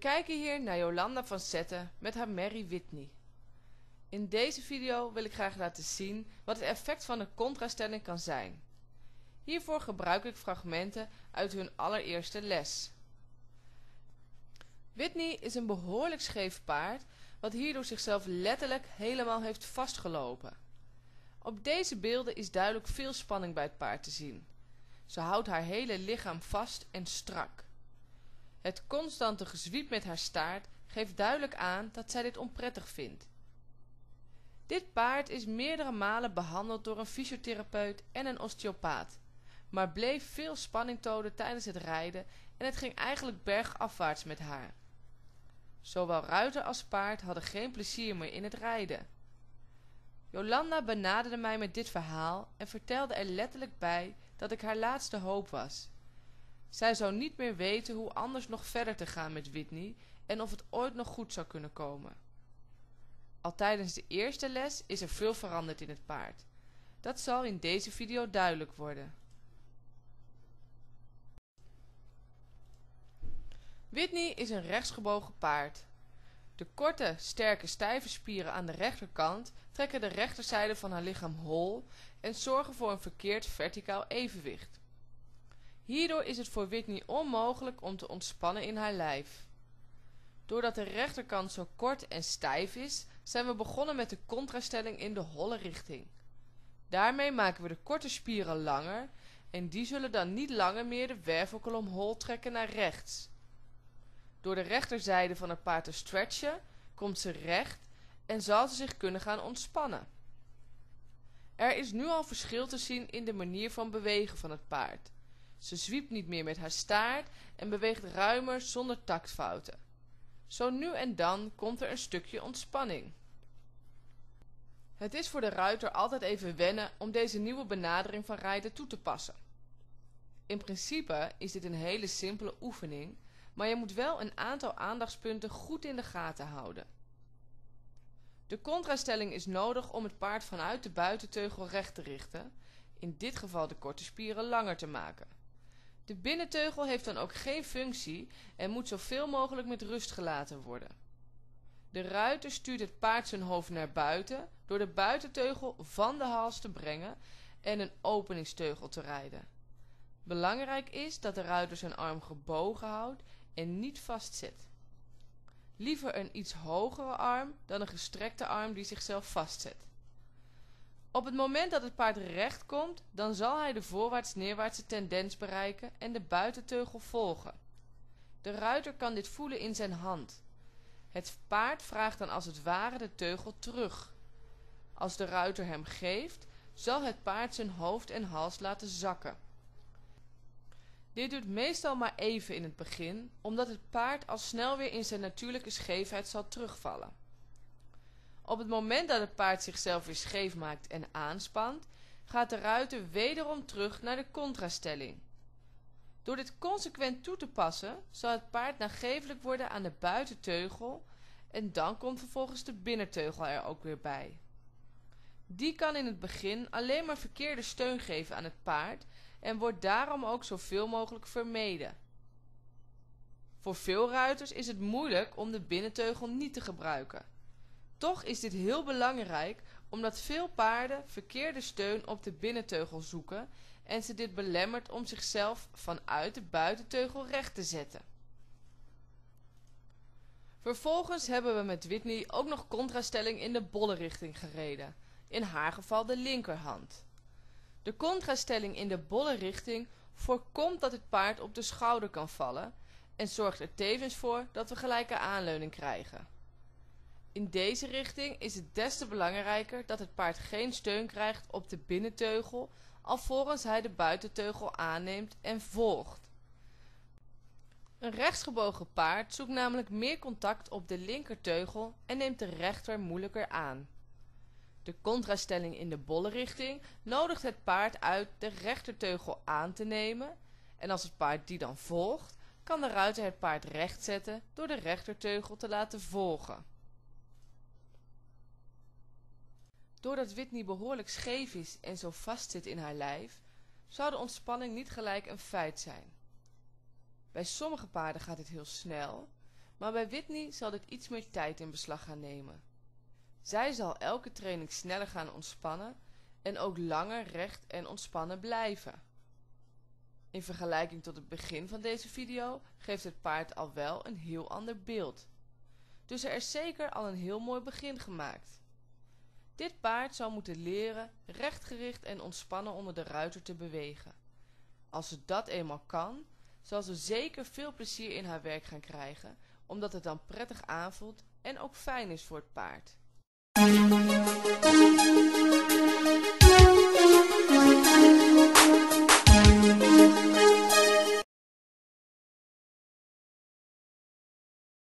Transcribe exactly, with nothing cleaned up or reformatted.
kijken hier naar Jolanda van Zetten met haar merrie Whitney. In deze video wil ik graag laten zien wat het effect van een contrastelling kan zijn. Hiervoor gebruik ik fragmenten uit hun allereerste les. Whitney is een behoorlijk scheef paard, wat hierdoor zichzelf letterlijk helemaal heeft vastgelopen. Op deze beelden is duidelijk veel spanning bij het paard te zien. Ze houdt haar hele lichaam vast en strak. Het constante gezwiep met haar staart geeft duidelijk aan dat zij dit onprettig vindt. Dit paard is meerdere malen behandeld door een fysiotherapeut en een osteopaat, maar bleef veel spanning tonen tijdens het rijden en het ging eigenlijk bergafwaarts met haar. Zowel ruiter als paard hadden geen plezier meer in het rijden. Jolanda benaderde mij met dit verhaal en vertelde er letterlijk bij dat ik haar laatste hoop was. Zij zou niet meer weten hoe anders nog verder te gaan met Whitney en of het ooit nog goed zou kunnen komen. Al tijdens de eerste les is er veel veranderd in het paard. Dat zal in deze video duidelijk worden. Whitney is een rechtsgebogen paard. De korte, sterke, stijve spieren aan de rechterkant trekken de rechterzijde van haar lichaam hol en zorgen voor een verkeerd verticaal evenwicht. Hierdoor is het voor Whitney onmogelijk om te ontspannen in haar lijf. Doordat de rechterkant zo kort en stijf is, zijn we begonnen met de contrastelling in de holle richting. Daarmee maken we de korte spieren langer en die zullen dan niet langer meer de wervelkolom hol trekken naar rechts. Door de rechterzijde van het paard te stretchen, komt ze recht en zal ze zich kunnen gaan ontspannen. Er is nu al verschil te zien in de manier van bewegen van het paard. Ze zwiept niet meer met haar staart en beweegt ruimer zonder taktfouten. Zo nu en dan komt er een stukje ontspanning. Het is voor de ruiter altijd even wennen om deze nieuwe benadering van rijden toe te passen. In principe is dit een hele simpele oefening, maar je moet wel een aantal aandachtspunten goed in de gaten houden. De contrastelling is nodig om het paard vanuit de buitenteugel recht te richten, in dit geval de korte spieren langer te maken. De binnenteugel heeft dan ook geen functie en moet zoveel mogelijk met rust gelaten worden. De ruiter stuurt het paard zijn hoofd naar buiten door de buitenteugel van de hals te brengen en een openingsteugel te rijden. Belangrijk is dat de ruiter zijn arm gebogen houdt en niet vastzet. Liever een iets hogere arm dan een gestrekte arm die zichzelf vastzet. Op het moment dat het paard recht komt, dan zal hij de voorwaarts-neerwaartse tendens bereiken en de buitenteugel volgen. De ruiter kan dit voelen in zijn hand. Het paard vraagt dan als het ware de teugel terug. Als de ruiter hem geeft, zal het paard zijn hoofd en hals laten zakken. Dit duurt meestal maar even in het begin, omdat het paard al snel weer in zijn natuurlijke scheefheid zal terugvallen. Op het moment dat het paard zichzelf weer scheef maakt en aanspant, gaat de ruiter wederom terug naar de contrastelling. Door dit consequent toe te passen, zal het paard nagevelijk worden aan de buitenteugel en dan komt vervolgens de binnenteugel er ook weer bij. Die kan in het begin alleen maar verkeerde steun geven aan het paard en wordt daarom ook zoveel mogelijk vermeden. Voor veel ruiters is het moeilijk om de binnenteugel niet te gebruiken. Toch is dit heel belangrijk omdat veel paarden verkeerde steun op de binnenteugel zoeken en ze dit belemmert om zichzelf vanuit de buitenteugel recht te zetten. Vervolgens hebben we met Whitney ook nog contrastelling in de bolle richting gereden, in haar geval de linkerhand. De contrastelling in de bolle richting voorkomt dat het paard op de schouder kan vallen en zorgt er tevens voor dat we gelijke aanleuning krijgen. In deze richting is het des te belangrijker dat het paard geen steun krijgt op de binnenteugel alvorens hij de buitenteugel aanneemt en volgt. Een rechtsgebogen paard zoekt namelijk meer contact op de linkerteugel en neemt de rechter moeilijker aan. De contrastelling in de bolle richting nodigt het paard uit de rechterteugel aan te nemen en als het paard die dan volgt, kan de ruiter het paard recht zetten door de rechterteugel te laten volgen. Doordat Whitney behoorlijk scheef is en zo vastzit in haar lijf, zou de ontspanning niet gelijk een feit zijn. Bij sommige paarden gaat dit heel snel, maar bij Whitney zal dit iets meer tijd in beslag gaan nemen. Zij zal elke training sneller gaan ontspannen en ook langer recht en ontspannen blijven. In vergelijking tot het begin van deze video geeft het paard al wel een heel ander beeld. Dus er is zeker al een heel mooi begin gemaakt. Dit paard zal moeten leren rechtgericht en ontspannen onder de ruiter te bewegen. Als ze dat eenmaal kan, zal ze zeker veel plezier in haar werk gaan krijgen, omdat het dan prettig aanvoelt en ook fijn is voor het paard.